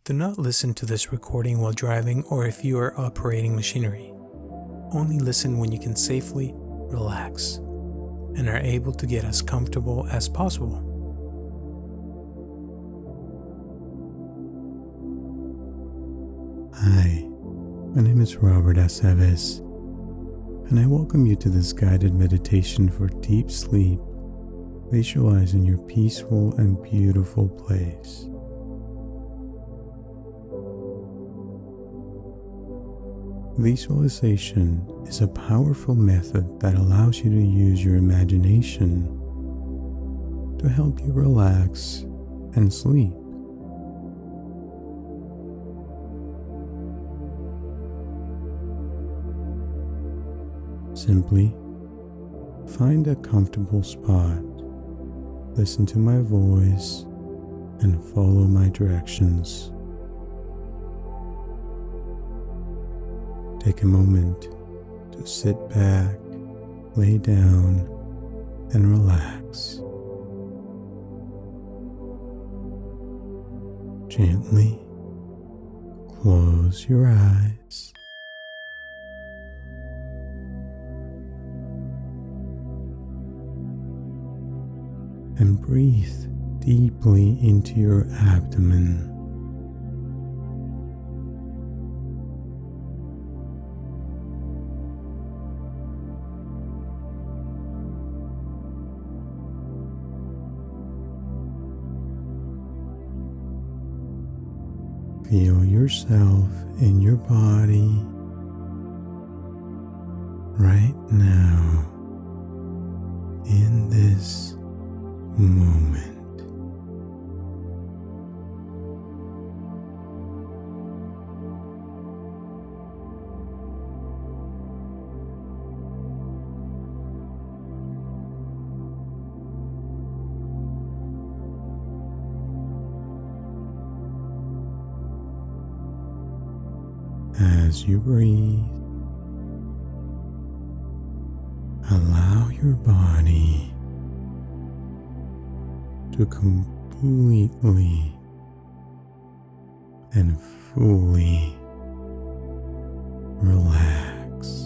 Do not listen to this recording while driving or if you are operating machinery. Only listen when you can safely relax and are able to get as comfortable as possible. Hi, my name is Robert Aceves, and I welcome you to this guided meditation for deep sleep, visualizing your peaceful and beautiful place. Visualization is a powerful method that allows you to use your imagination to help you relax and sleep. Simply find a comfortable spot, listen to my voice, and follow my directions. Take a moment to sit back, lay down, and relax. Gently close your eyes. And breathe deeply into your abdomen. Feel yourself in your body right now, in this moment. As you breathe, allow your body to completely and fully relax.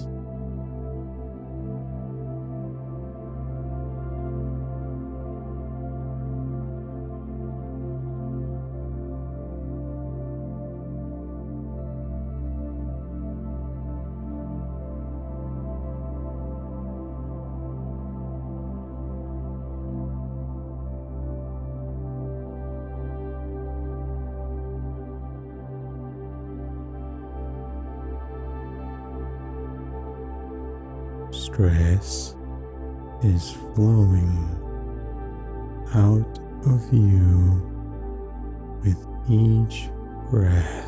Stress is flowing out of you with each breath.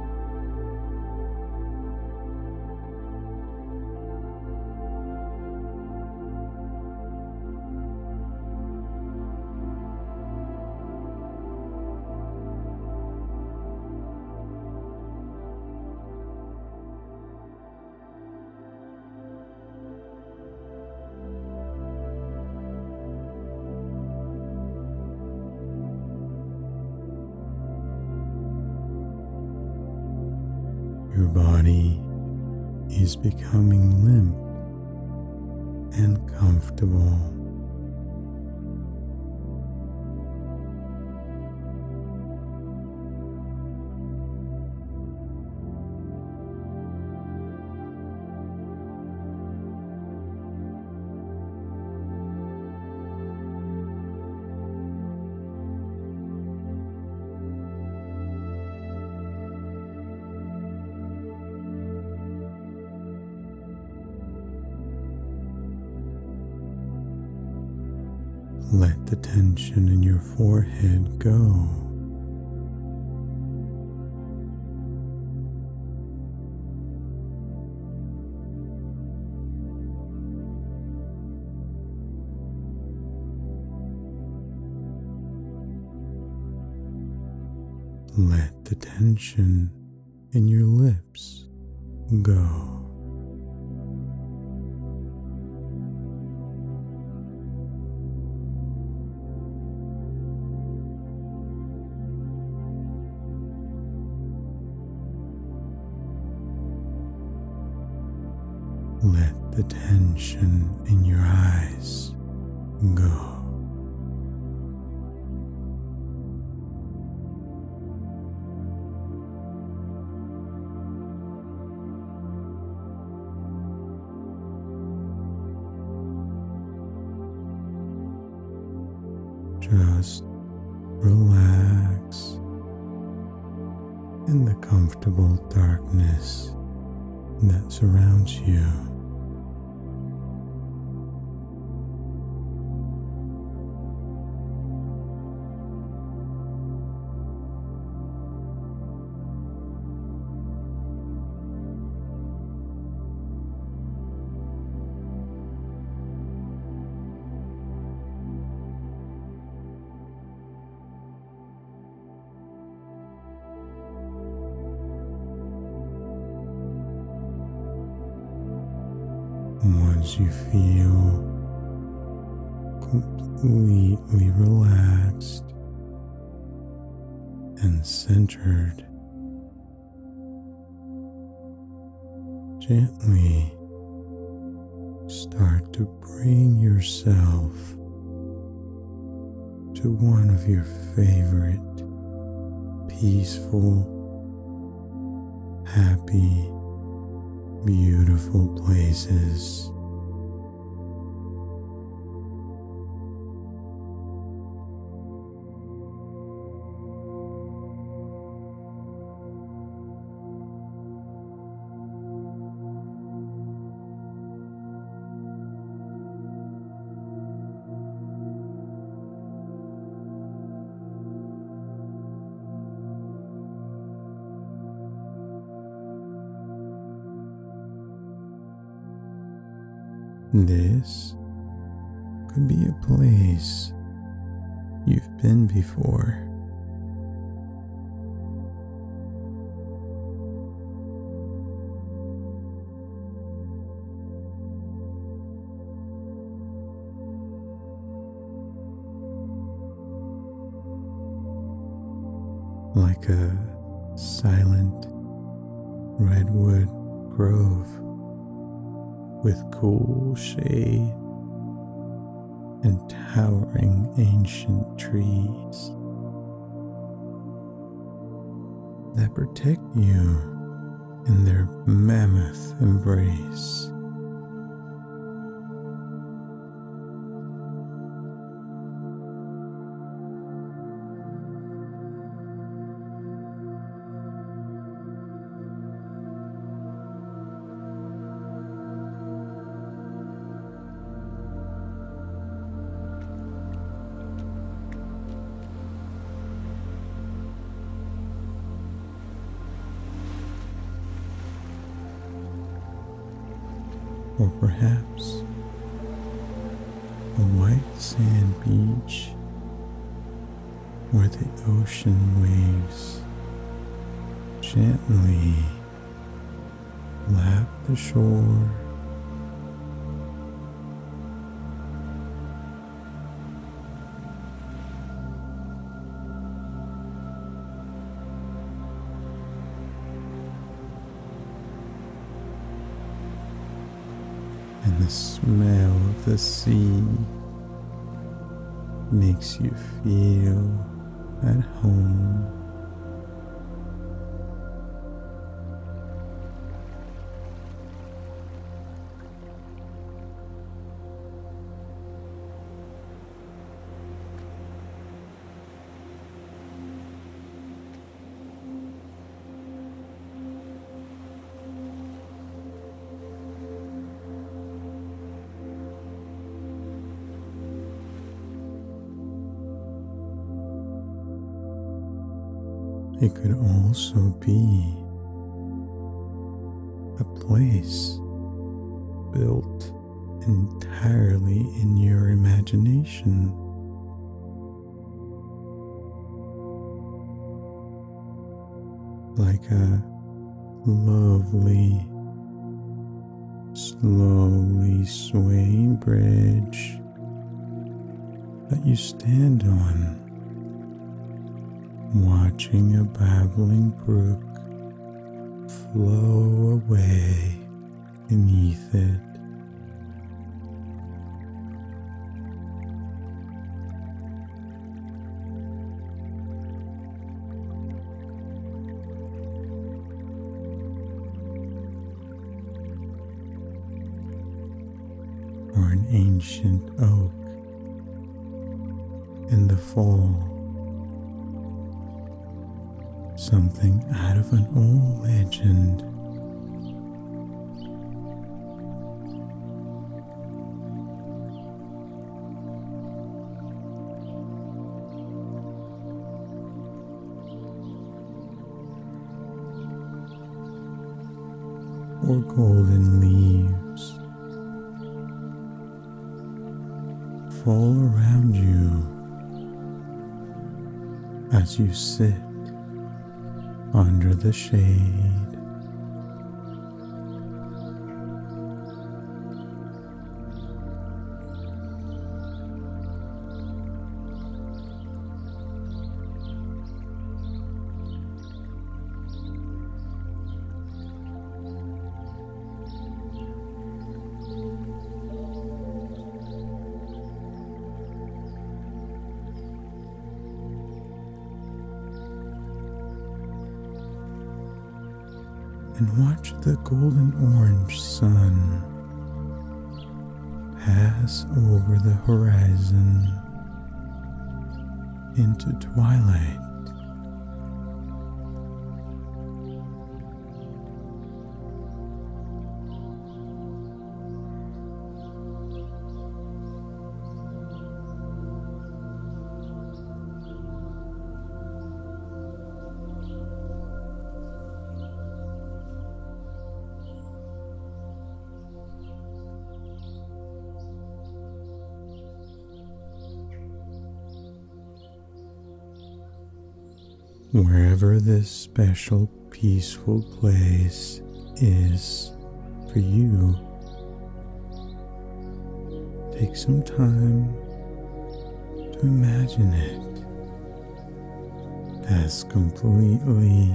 Your body is becoming limp and comfortable. Let the tension in your forehead go. Let the tension in your lips go. Let the tension in your eyes go. Just relax in the comfortable darkness that surrounds you. Once you feel completely relaxed and centered, gently start to bring yourself to one of your favorite peaceful, happy, beautiful places. This could be a place you've been before. Like a silent redwood grove with cool shade and towering ancient trees that protect you in their mammoth embrace. Or perhaps a white sand beach where the ocean waves gently lap the shore. And the smell of the sea makes you feel at home. It could also be a place built entirely in your imagination. Like a lovely, slowly swaying bridge that you stand on, watching a babbling brook flow away beneath it. Or an ancient oak in the fall, something out of an old legend. Or golden leaves fall around you as you sit under the shade. And watch the golden orange sun pass over the horizon into twilight. Wherever this special, peaceful place is for you, take some time to imagine it as completely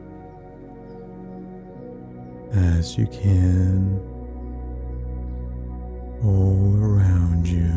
as you can all around you.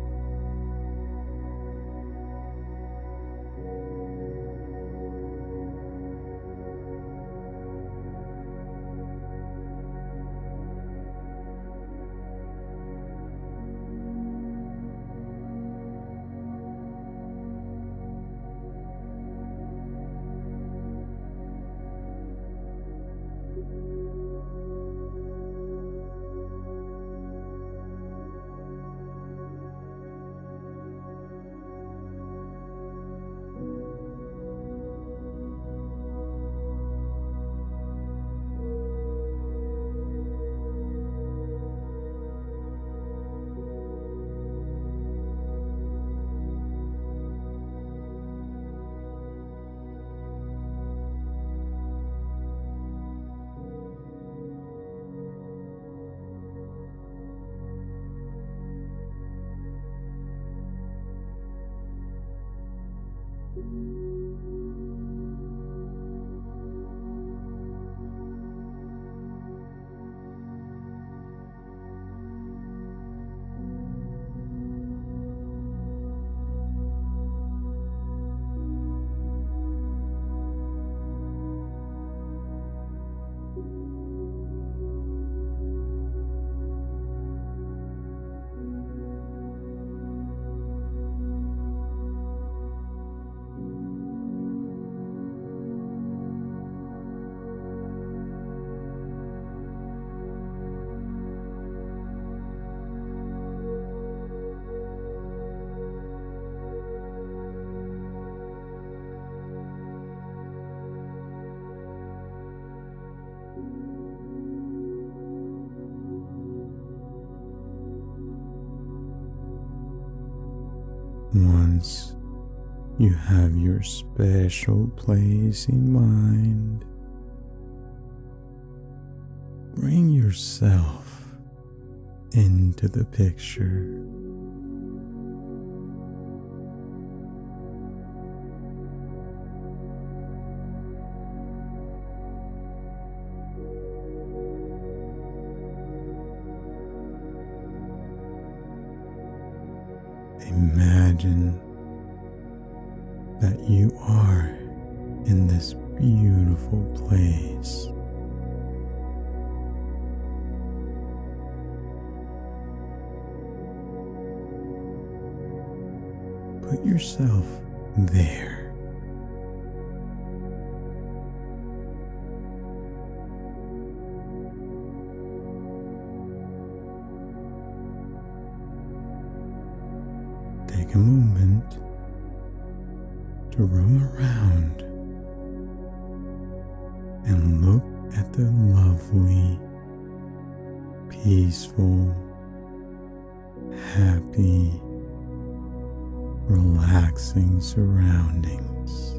Once you have your special place in mind, bring yourself into the picture. Imagine that you are in this beautiful place. Put yourself there. Take a moment to roam around and look at the lovely, peaceful, happy, relaxing surroundings.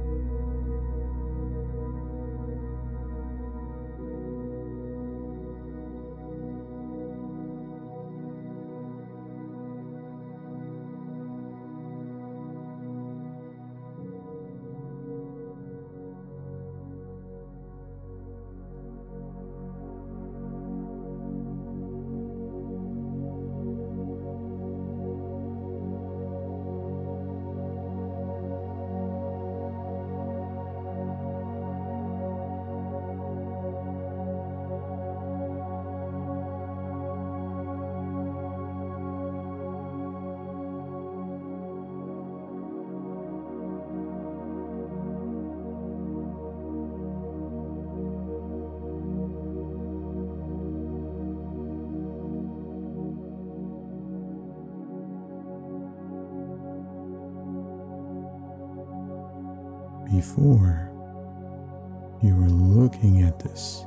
Before, you were looking at this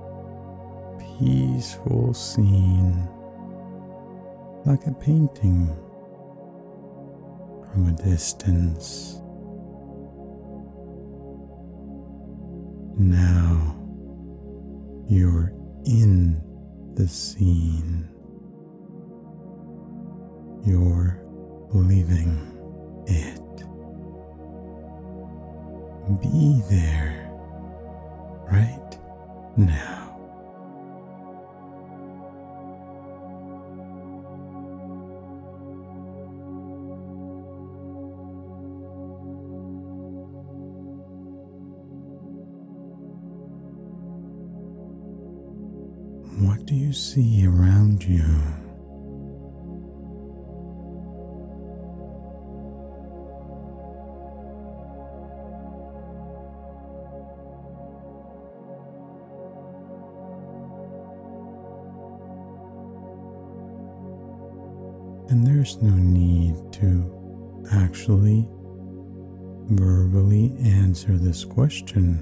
peaceful scene like a painting from a distance. Now you're in the scene. You're living it. Be there right now. What do you see around you? And there's no need to actually verbally answer this question.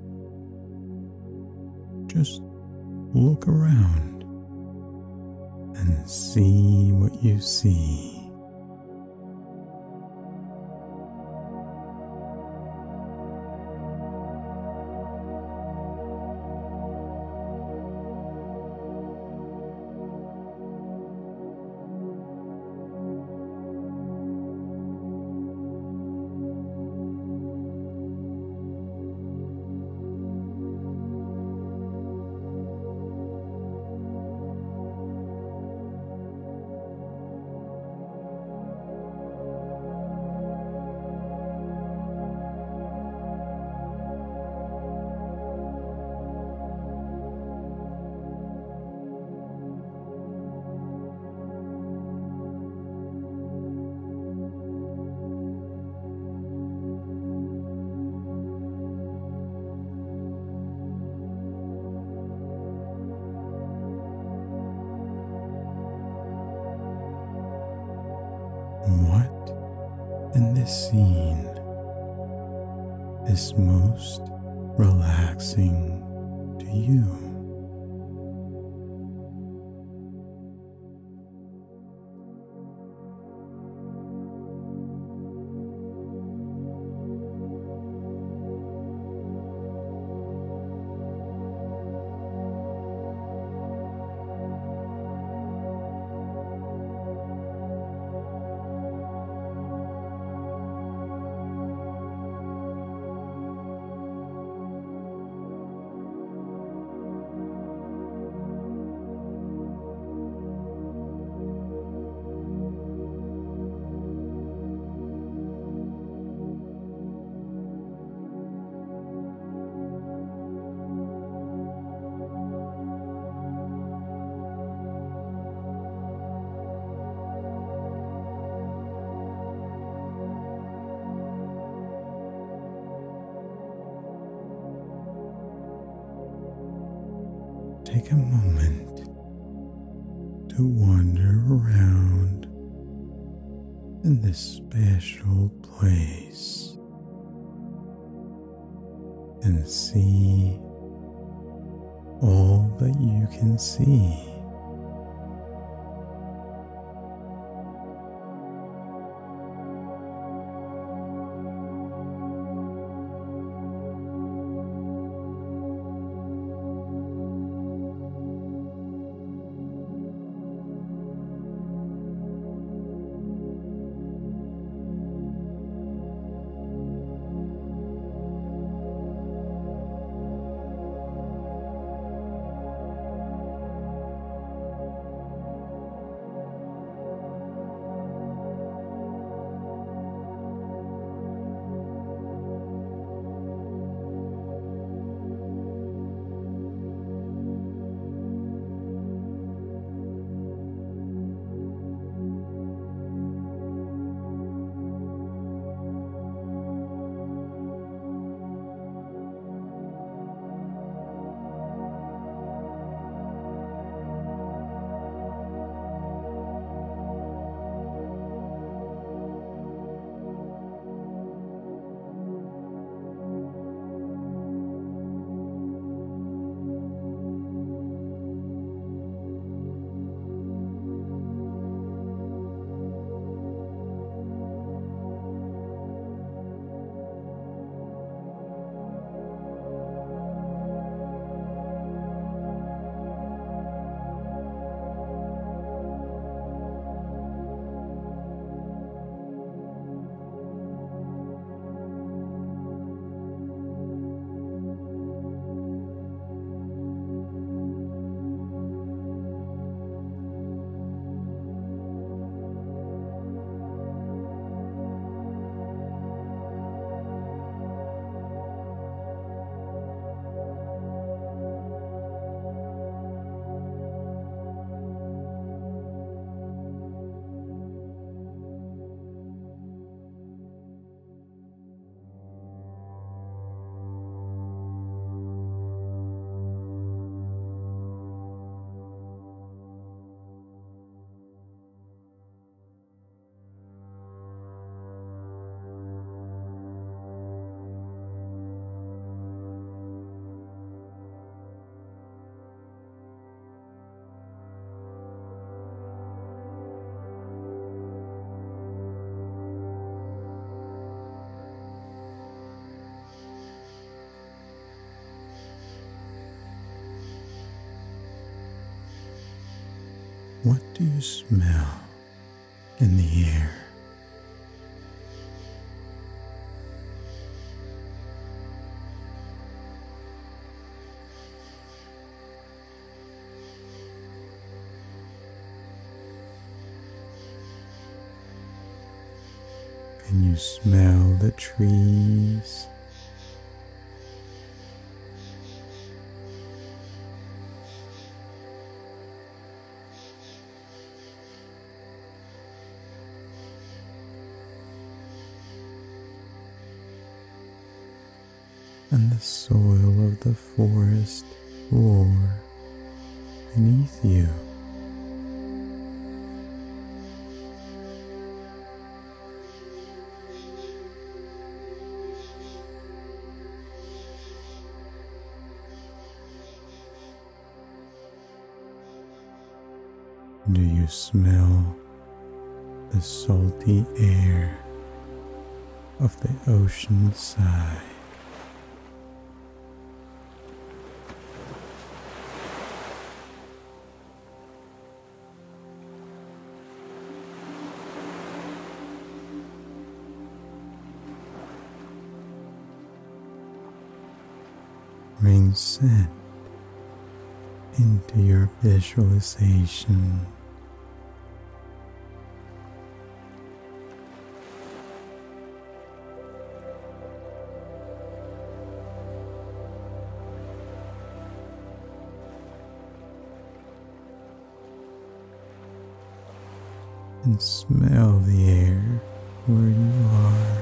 Just look around and see what you see. What in this scene is most relaxing to you? take a moment to wander around in this special place and see all that you can see. What do you smell in the air? Can you smell the trees? And the soil of the forest floor beneath you. Do you smell the salty air of the ocean side? Bring scent into your visualization. And smell the air where you are.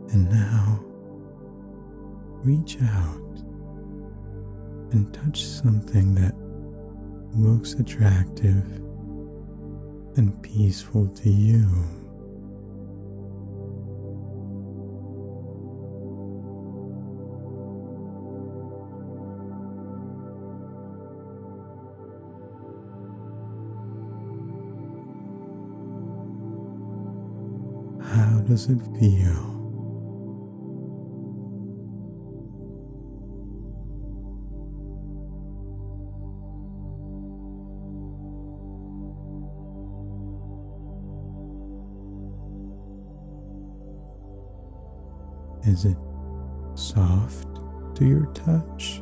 And now, reach out and touch something that looks attractive and peaceful to you. How does it feel? Is it soft to your touch?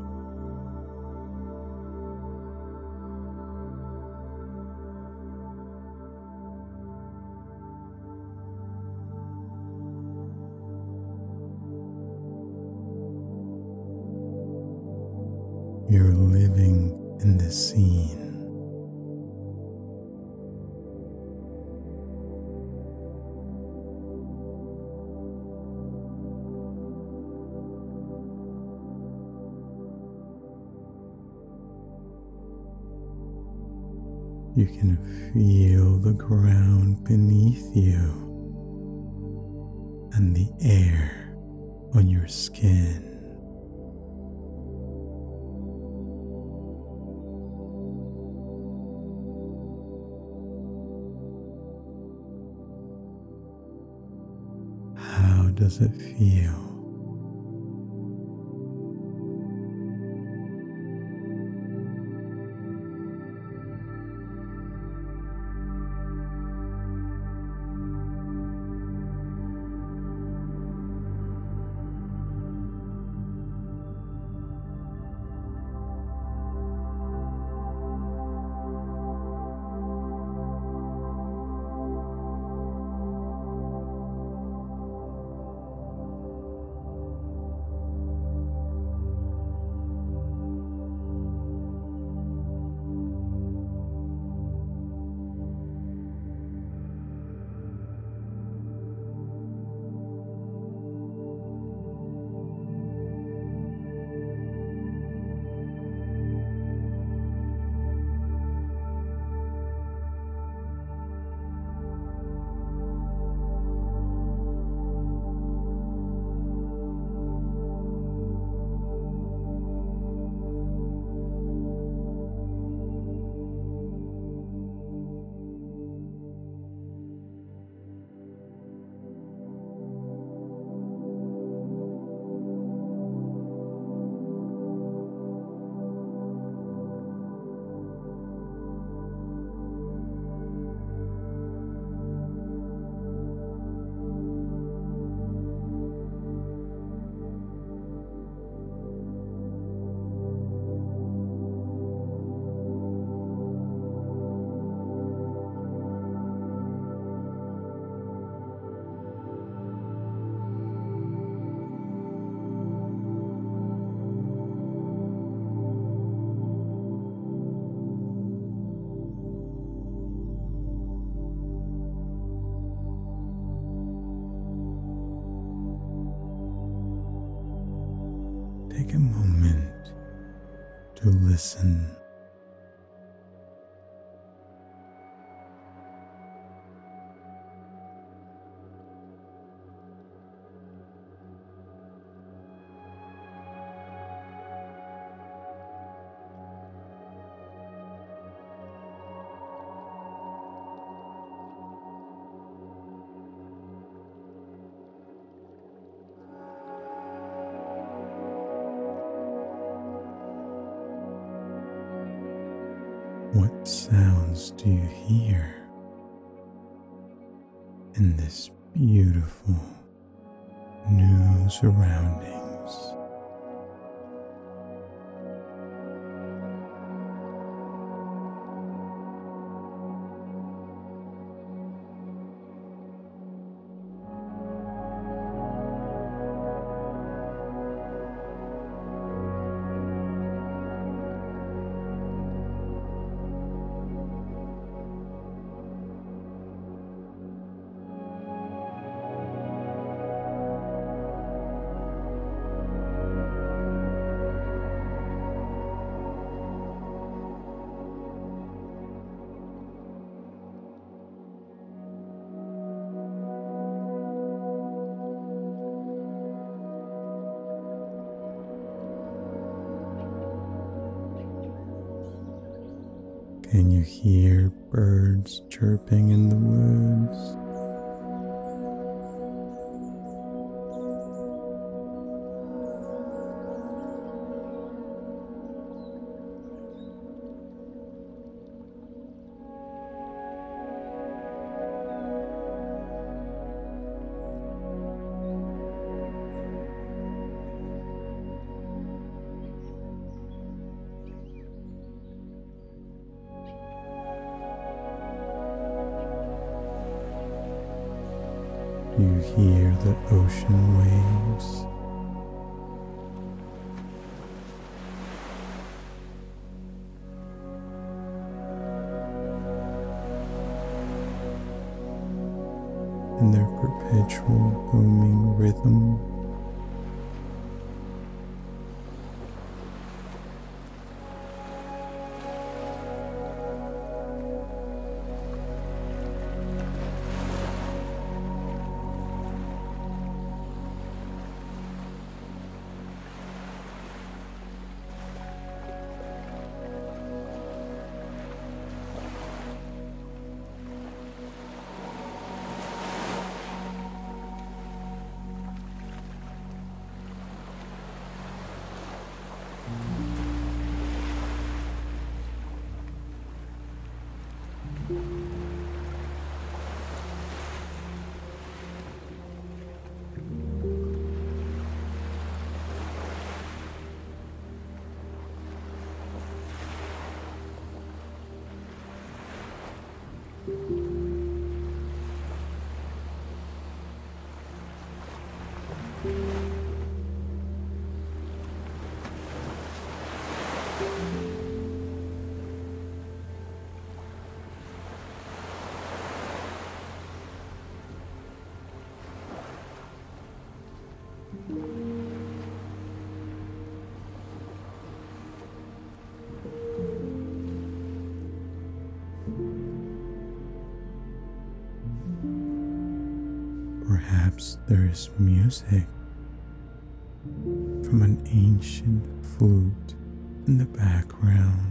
You're living in the scene. You can feel the ground beneath you and the air on your skin. How does it feel? Take a moment to listen. What sounds do you hear in this beautiful new surroundings? Can you hear birds chirping in the woods? Do you hear the ocean waves? And their perpetual booming rhythm? Perhaps there is music from an ancient flute in the background.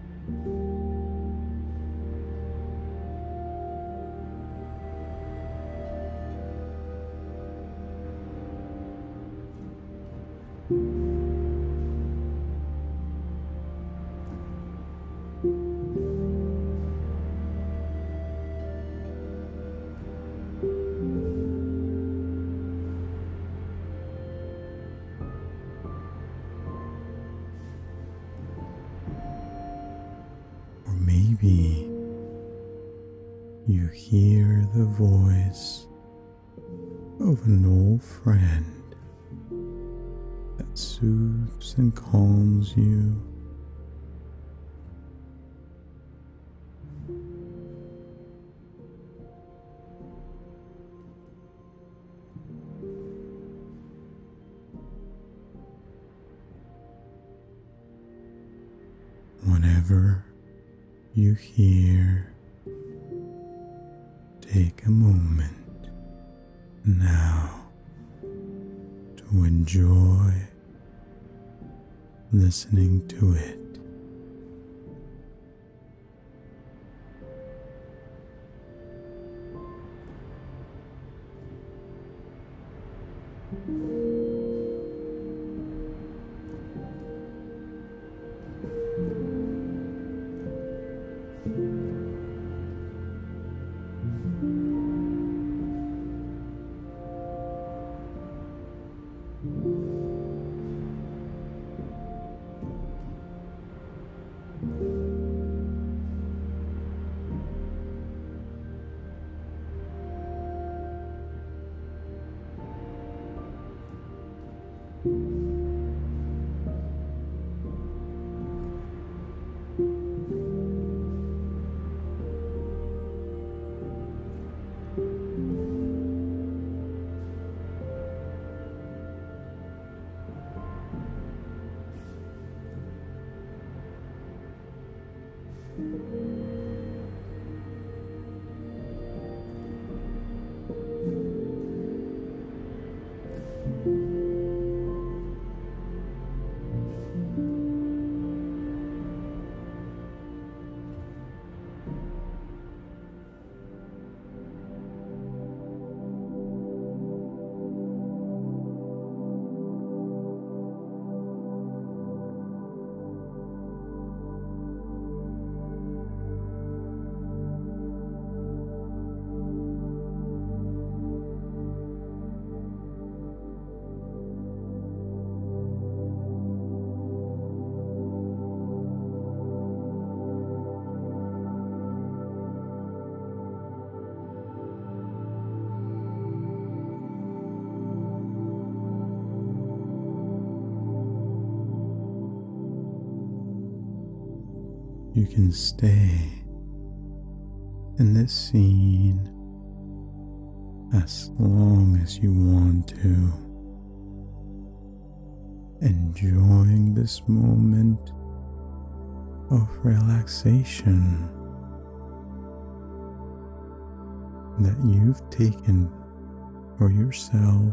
Maybe you hear the voice of an old friend that soothes and calms you. Whenever you hear, take a moment now to enjoy listening to it. You can stay in this scene as long as you want to, enjoying this moment of relaxation that you've taken for yourself.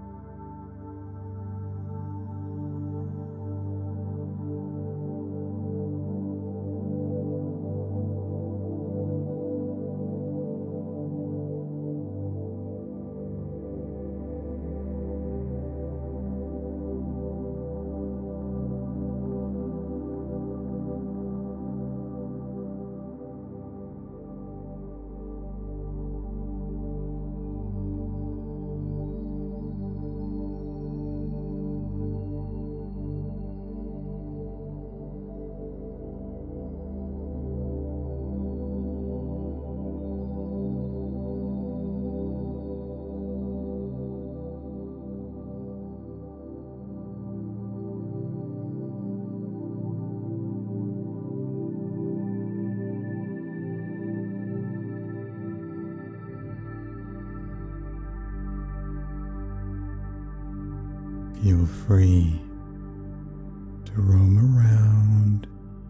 Feel free to roam around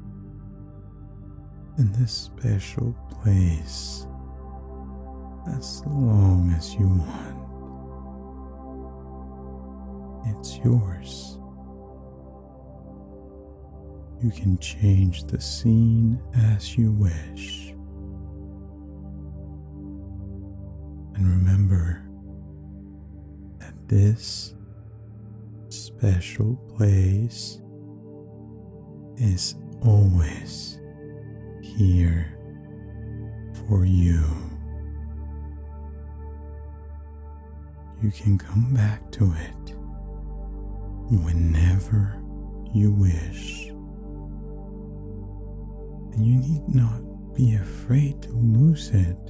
in this special place as long as you want. It's yours. You can change the scene as you wish. And remember that this special place is always here for you. You can come back to it whenever you wish. And you need not be afraid to lose it.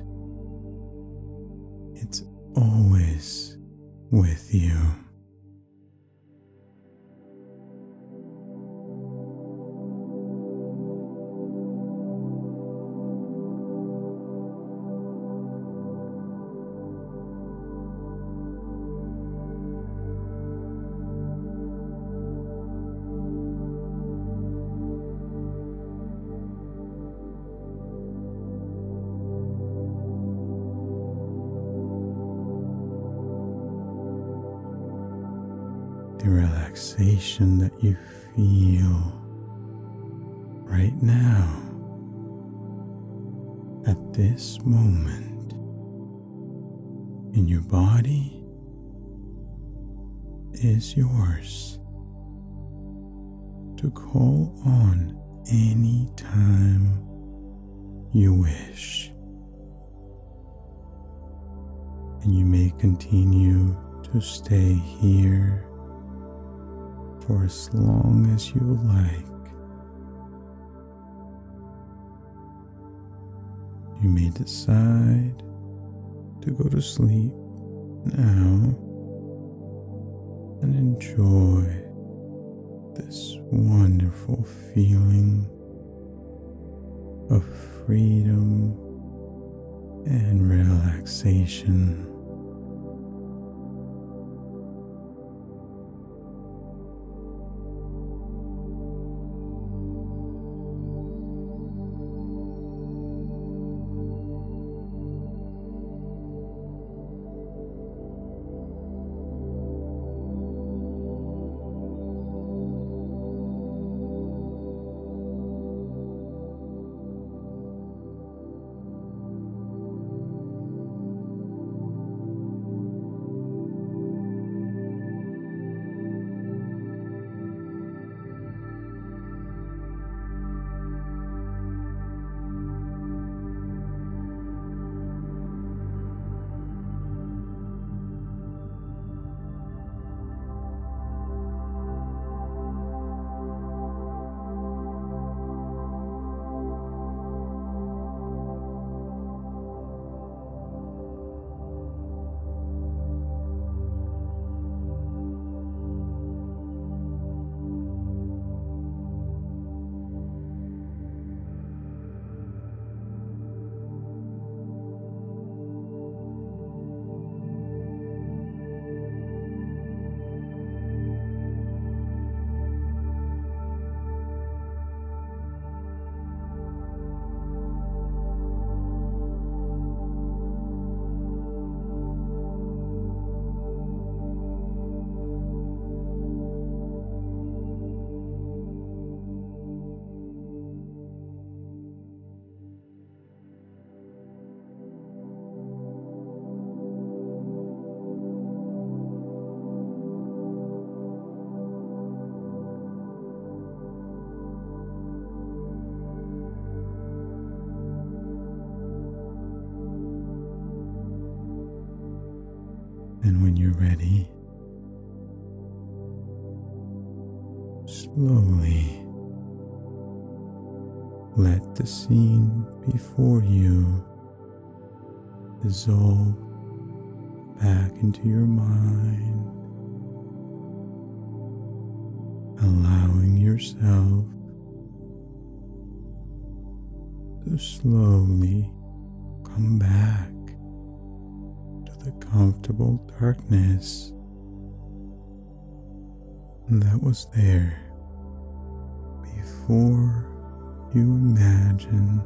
It's always with you. The relaxation that you feel right now at this moment in your body is yours to call on any time you wish. And you may continue to stay here for as long as you like. You may decide to go to sleep now and enjoy this wonderful feeling of freedom and relaxation. And when you're ready, slowly let the scene before you dissolve back into your mind, allowing yourself to slowly come back to the comfortable darkness that was there before you imagine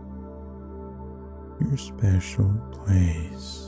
your special place.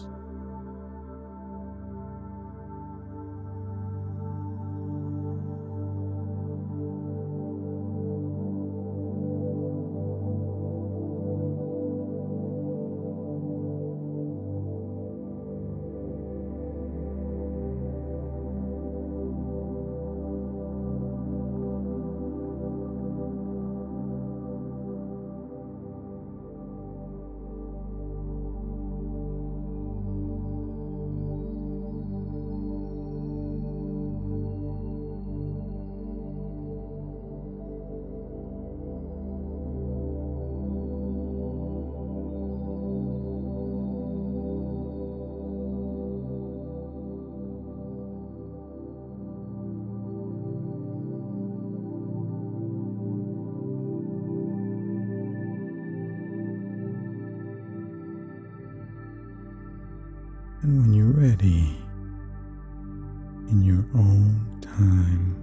And when you're ready, in your own time,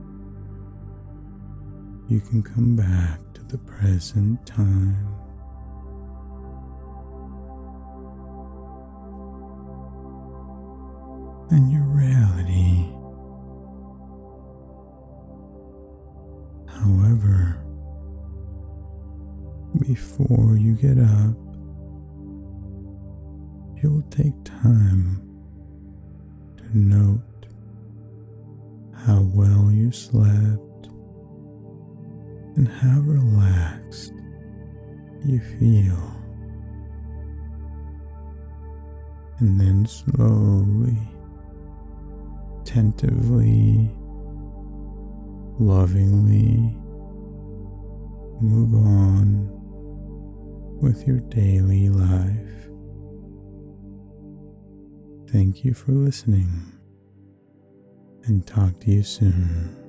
you can come back to the present time. And your reality. However, before you get up, you will take time to note how well you slept and how relaxed you feel. And then slowly, attentively, lovingly move on with your daily life. Thank you for listening, and talk to you soon.